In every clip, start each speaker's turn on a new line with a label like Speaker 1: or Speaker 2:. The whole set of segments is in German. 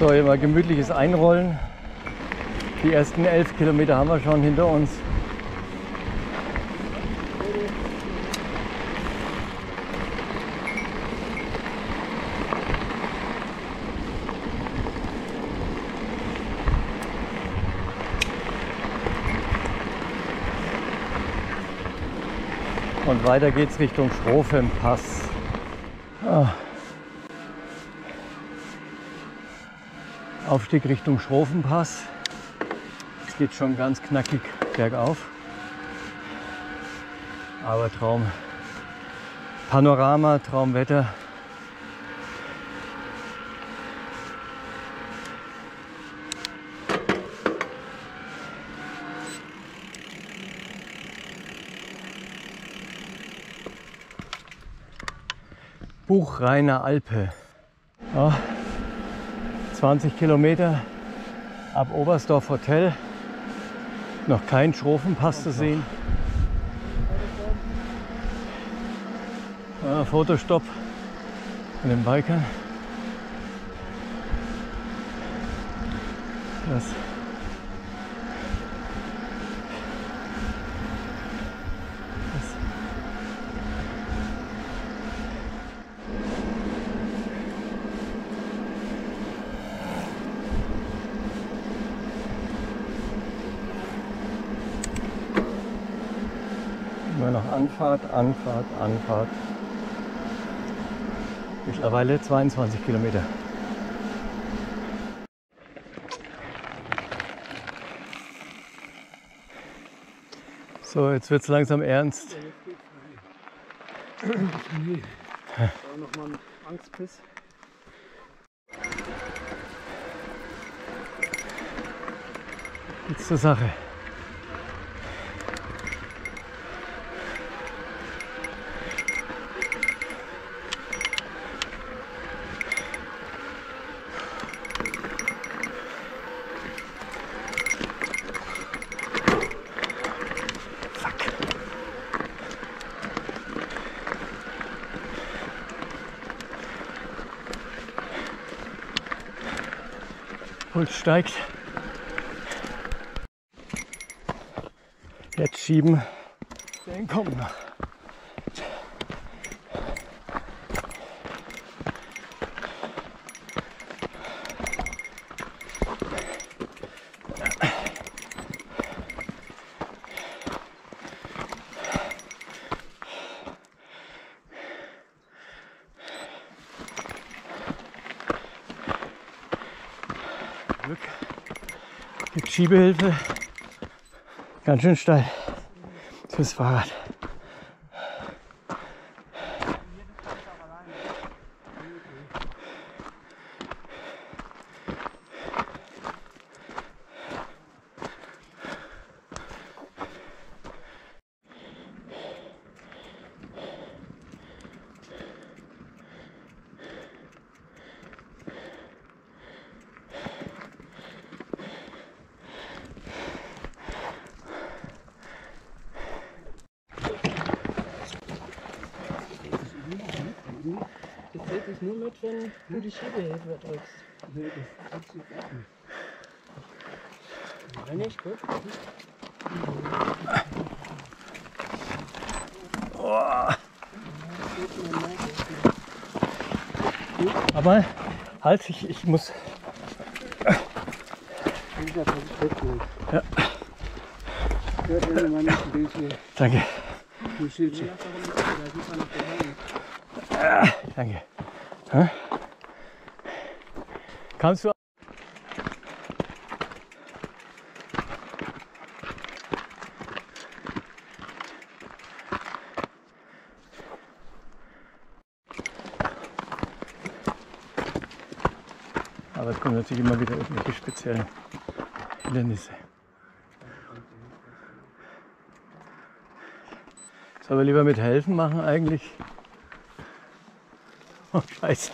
Speaker 1: So, hier mal gemütliches Einrollen. Die ersten 11 Kilometer haben wir schon hinter uns. Und weiter geht's Richtung Schrofempass. Aufstieg Richtung Schrofempass. Es geht schon ganz knackig bergauf. Aber Traum Panorama, Traumwetter. Buchrainer Alpe. Ja, 20 Kilometer ab Oberstdorf Hotel. Noch kein Schrofempass zu sehen. Ja, Fotostopp von den Bikern. Das immer noch Anfahrt, Anfahrt, Anfahrt. Mittlerweile 22 Kilometer. So, jetzt wird es langsam ernst.
Speaker 2: Nochmal mit Angstpiss.
Speaker 1: Jetzt zur Sache. Puls steigt. Jetzt schieben. Den kommt noch. Glück. Gibt Schiebehilfe. Ganz schön steil fürs Fahrrad.
Speaker 2: Das zählt sich nur mit, wenn du die Schiebehilfe drückst.
Speaker 3: Nee, das tut sich auch nicht.
Speaker 2: Nein, nicht, gut.
Speaker 1: Aber halt, ich muss. Ja. Danke. Danke. Hä? Kannst du? Aber es kommen natürlich immer wieder irgendwelche speziellen Hindernisse. Soll wir lieber mit helfen machen eigentlich? Oh, Scheiße.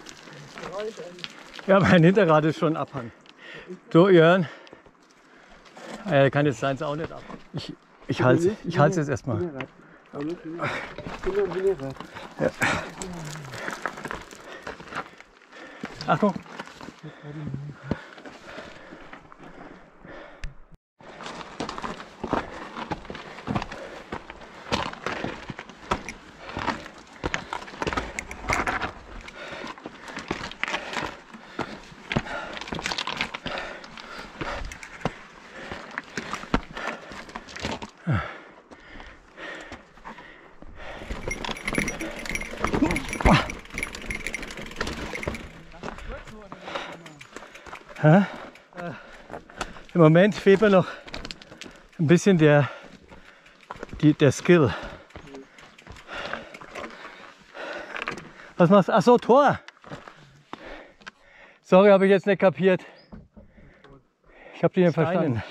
Speaker 1: Ja, mein Hinterrad ist schon Abhang. Du, Jörn. Kann jetzt seins auch nicht ab. Ich halte es jetzt erstmal. Ja. Achtung. Hä? Im Moment fehlt mir noch ein bisschen der Skill. Was machst du? Ach so, Tor. Sorry, habe ich jetzt nicht kapiert. Ich habe dich nicht verstanden.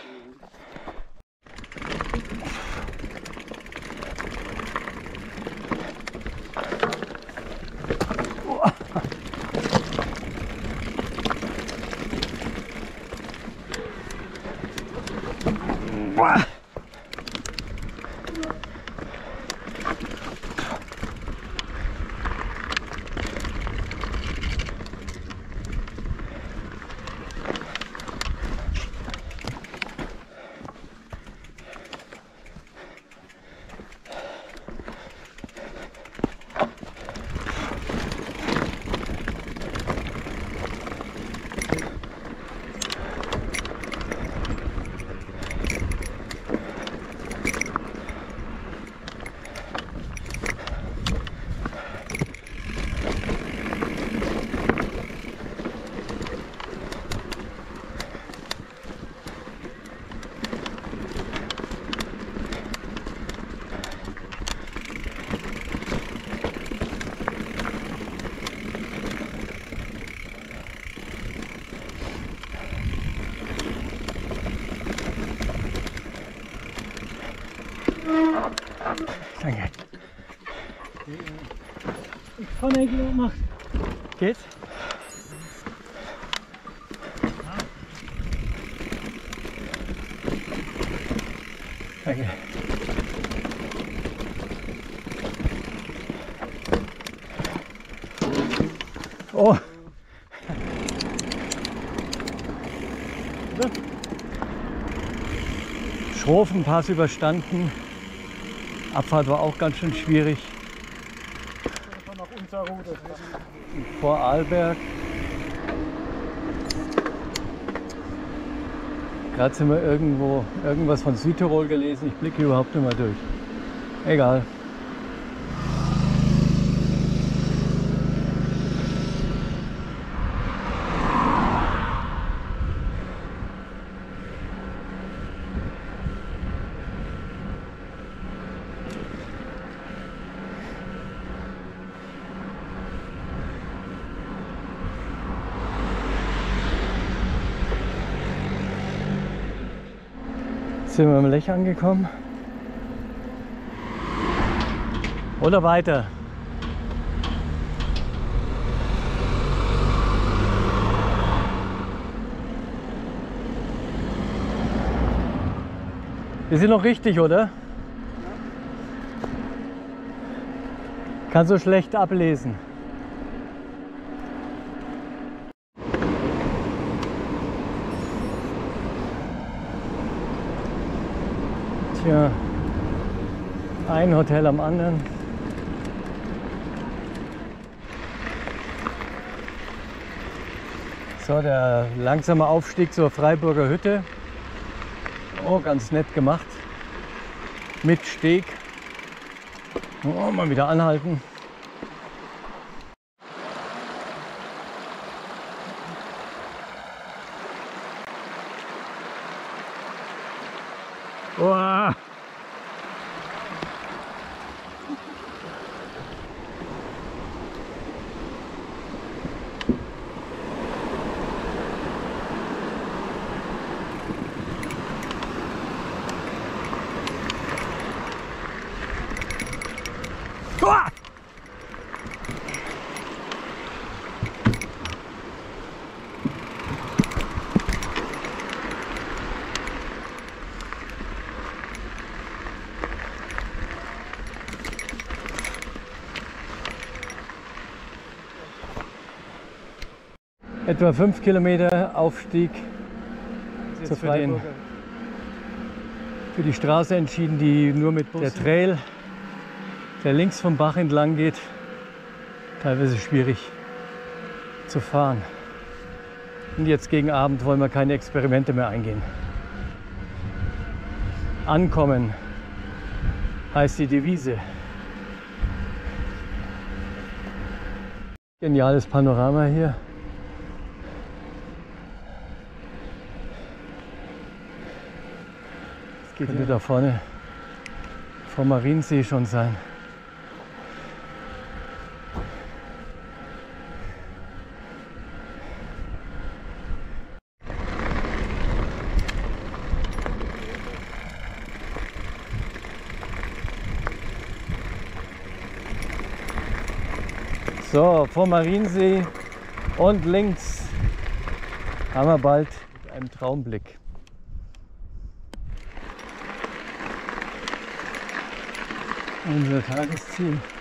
Speaker 1: Danke.
Speaker 3: Ich kann nicht gemacht.
Speaker 1: Geht's? Danke. Oh! Schrofenpass überstanden. Abfahrt war auch ganz schön schwierig. Vor Arlberg. Gerade sind wir irgendwas von Südtirol gelesen. Ich blicke überhaupt nicht mehr durch. Egal. Sind wir im Lech angekommen? Oder weiter? Wir sind noch richtig, oder? Kann so schlecht ablesen. Tja, ein Hotel am anderen. So, der langsame Aufstieg zur Freiburger Hütte. Oh, ganz nett gemacht. Mit Steg. Oh, mal wieder anhalten. Wow. Etwa 5 Kilometer Aufstieg zur Freiburger. Für die Straße entschieden, die nur mit der Trail, der links vom Bach entlang geht, teilweise schwierig zu fahren. Und jetzt gegen Abend wollen wir keine Experimente mehr eingehen. Ankommen heißt die Devise. Geniales Panorama hier. Das könnte da vorne vom Mariensee schon sein. So, vom Mariensee und links haben wir bald einen Traumblick. Unser Tagesziel.